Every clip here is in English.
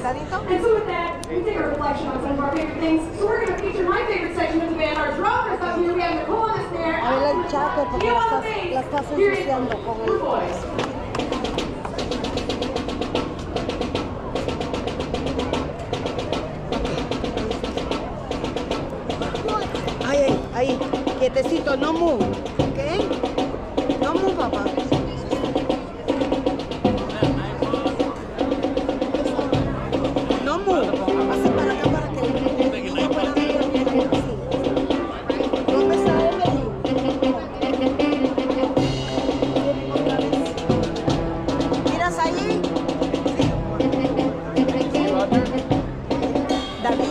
sentadito. And so with that, we take a reflection on some of our favorite things. So we're going to feature my favorite section of the band, our drummers up here. We have Nicole on the snare. A ver el chaco porque la estás ensuciando con el... Ahí, quietecito, no move, ¿ok? No move, papá. No move. Así para acá para que no pueda ver así. ¿Dónde está Evelyn? Otra vez. ¿Miras ahí? David.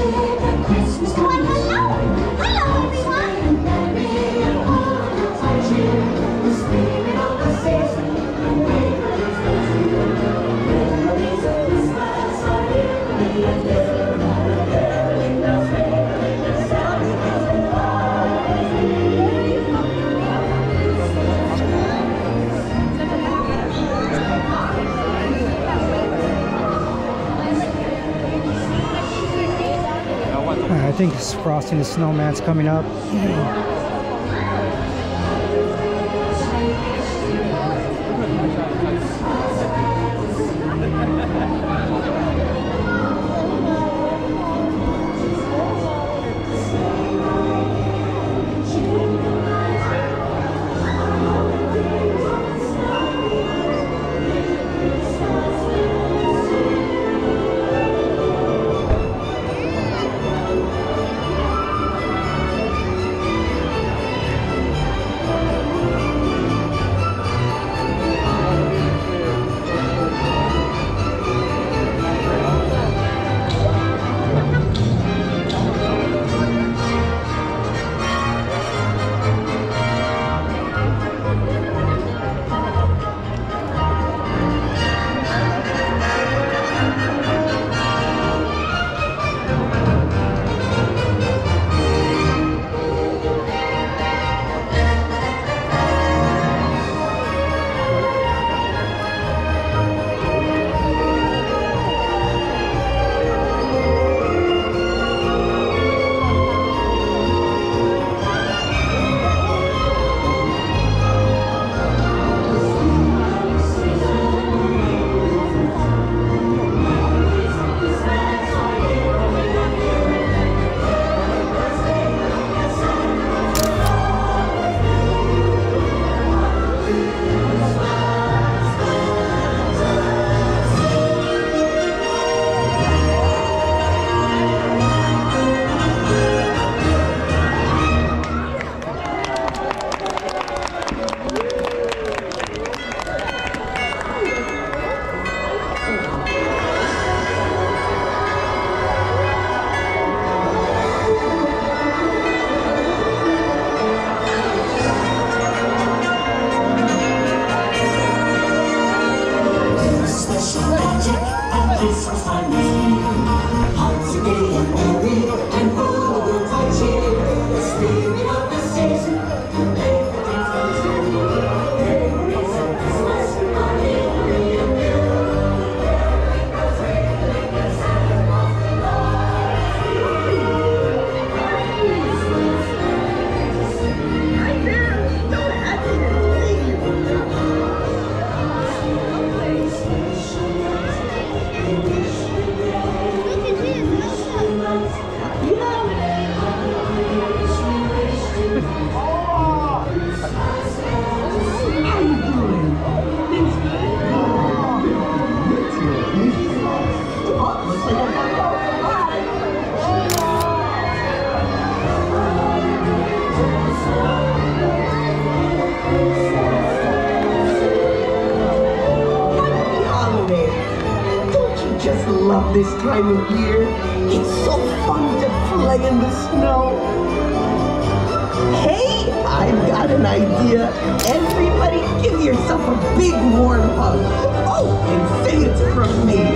I think Frosty the Snowman's coming up. Love this time of year. It's so fun to play in the snow. Hey, I've got an idea. Everybody give yourself a big warm hug. Oh, and say it's from me.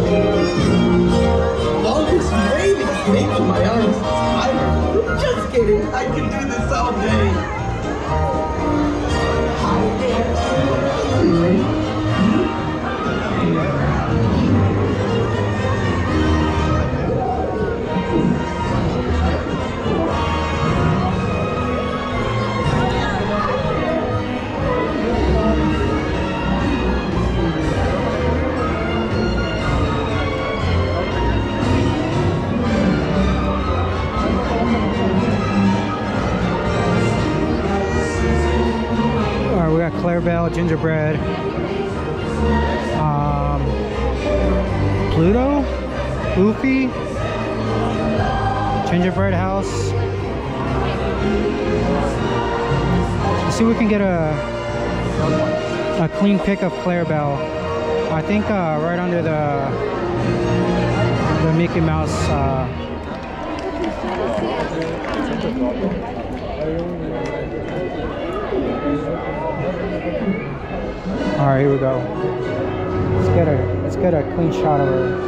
All this rain is making my arms tired. Just kidding, I can do this all day. Hi there. You ready? Clarabelle, gingerbread, Pluto, Goofy, gingerbread house. Let's see if we can get a clean pic of Clarabelle. I think right under the Mickey Mouse All right, here we go. Let's get a clean shot of her.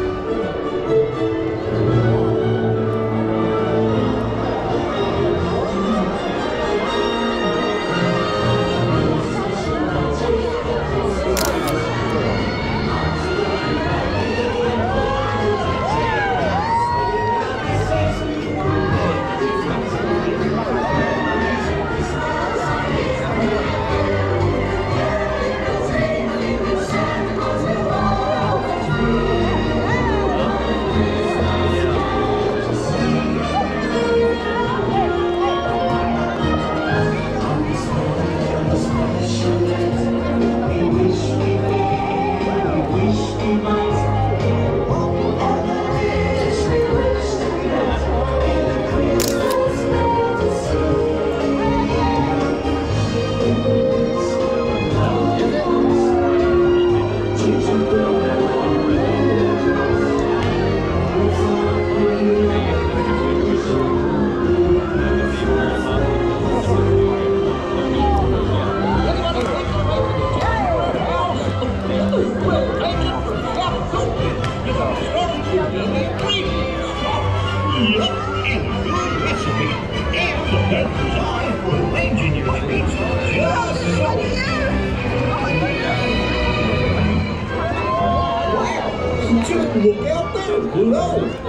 Look out there, Pluto!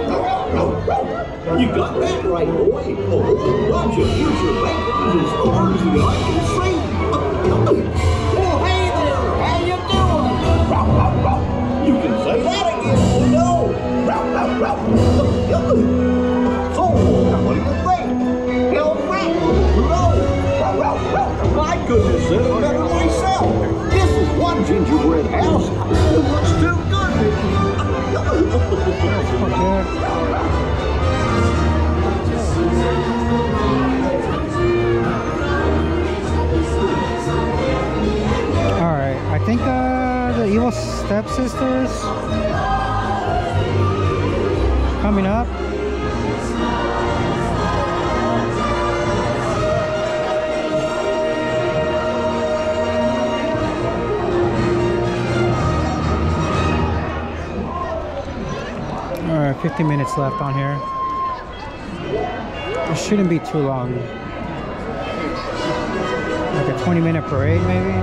You got that right, boy. A whole bunch of future babies and stars that I can see. Well, hey there, how you doing? You can say that again, Pluto. So, what do you think? Hell, Frank, Pluto. My goodness, said it better myself. This is one gingerbread house. It looks too good. Alright, I think the evil stepsisters coming up. Alright, 50 minutes left on here. It shouldn't be too long. Like a 20-minute parade, maybe?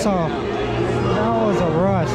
saw. That was a rush.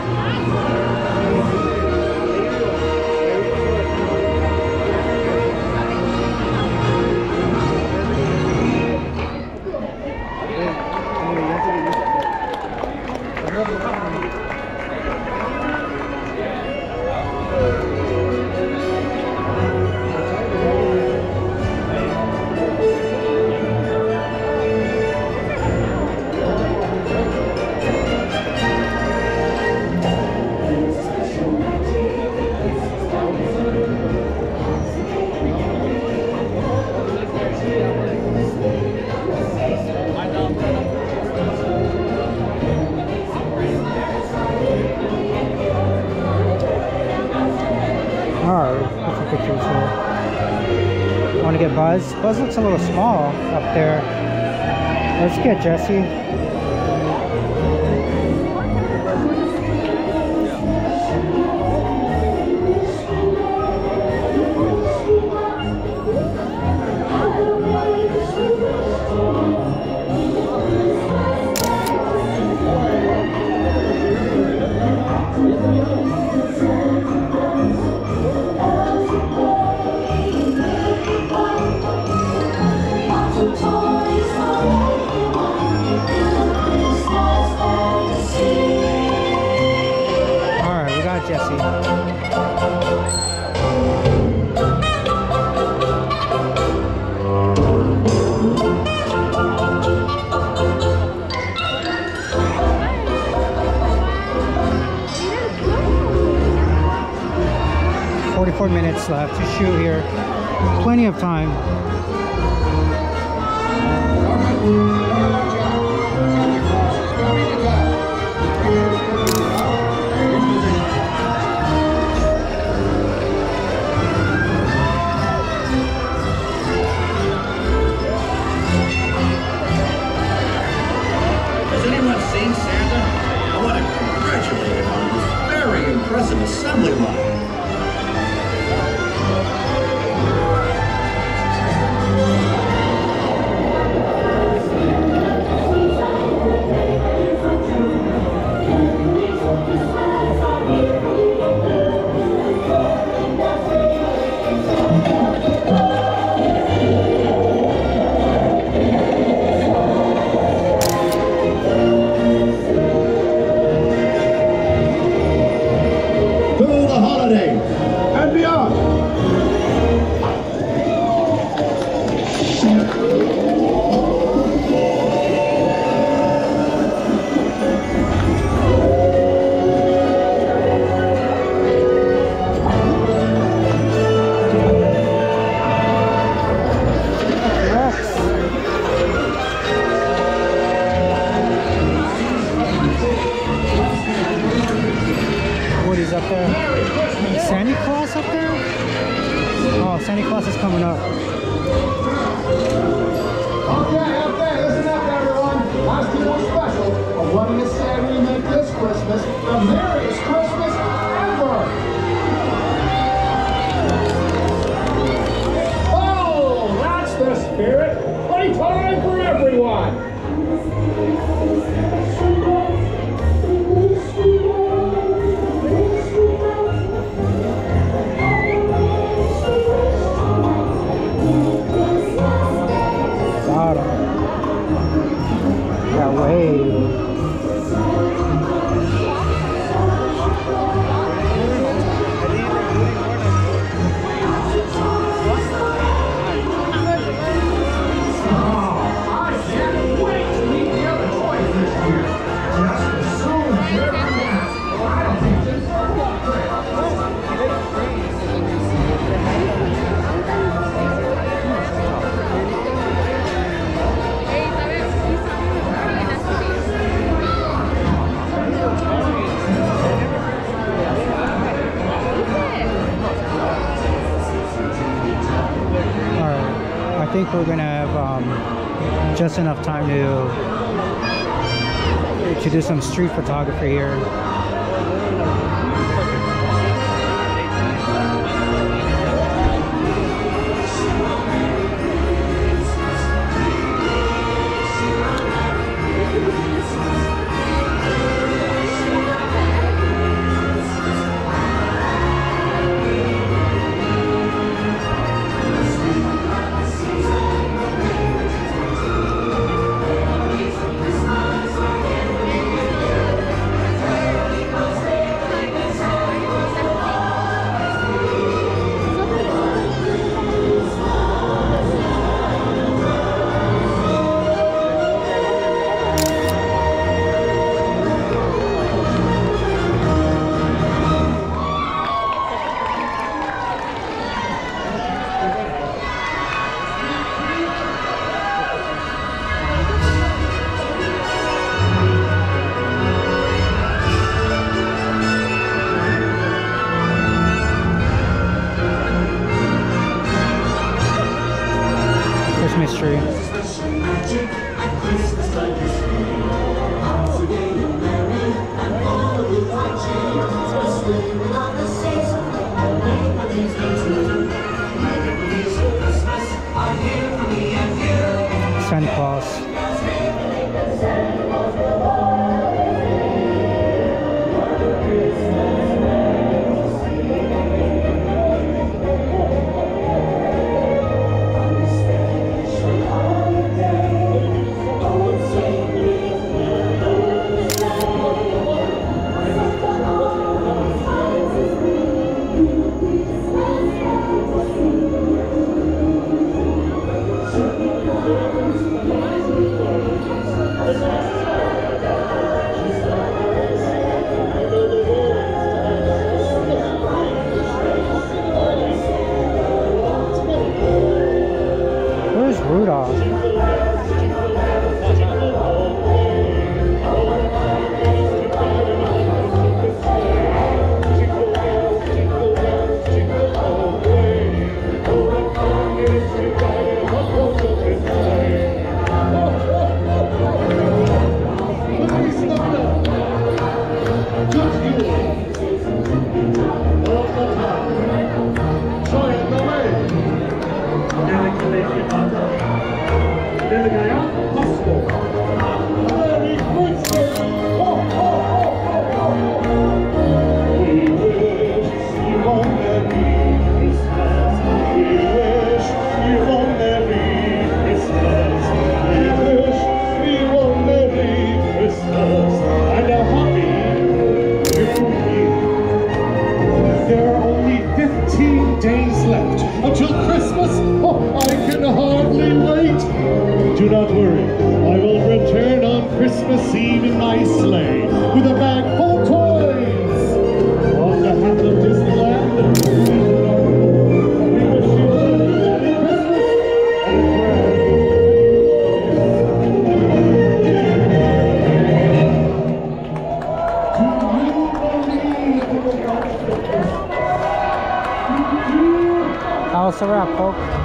Want to get Buzz? Buzz looks a little small up there. Let's get Jesse. Jesse. 44 minutes left to shoot here. Plenty of time. Impressive assembly line. And beyond. Woody's up there. Santa Claus up there? Oh, Santa Claus is coming up. Okay, listen up everyone. Last year was special, but what do you say we make this Christmas the merriest Christmas ever? Oh, that's the spirit. Playtime for everyone. That wave. I think we're gonna have just enough time to do some street photography here. till Christmas? Oh, I can hardly wait. Do not worry, I will return on Christmas Eve in my sleigh with a bag full of toys. On behalf of Disneyland, we wish you a Merry Christmas How's the wrap, folks?